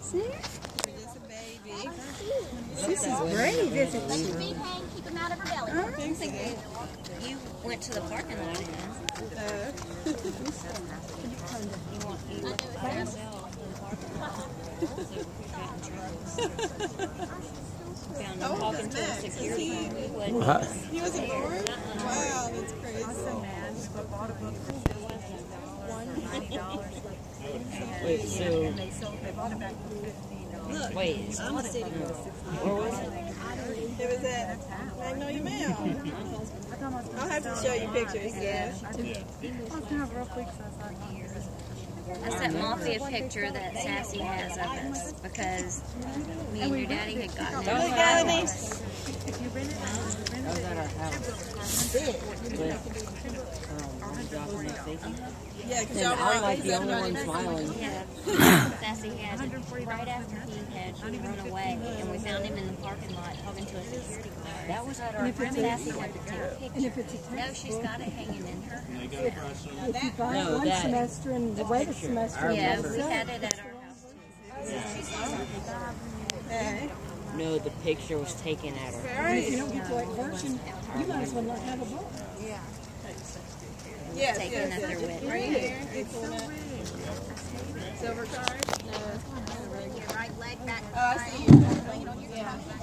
See? Just a baby. This is brave, isn't Let she? your feet hang, keep them out of her belly. You went to the parking lot, I found him talking to a security. He was bored? Wow, that's crazy. Wait, so... Wait, I'm a city girl. where was it? It was at Magnolia Mail. I'll have to show you pictures. Yeah. That's that mafia picture that Sassy has of us because me and your daddy had gotten it. That was at our house. With, Jocelyn and Stacey. Yeah, because And y'all were I'm like the always only one smiling. Yeah, Sassy had it right after he had run away, and we found him in the parking lot talking to a security guard. That was at our house. Sassy had to take a picture. No, she's got it hanging in her house. If you buy No, one that- semester and the wait a picture. semester, Yeah, we had it at our house too. Hey. No, the picture was taken at our house. if you don't get the right version, you might as well not have a book. Yes, Taking yes, up their yes. wit. Right here. It's silver card? No. Your right leg back. Oh, I see you. Laying on your back.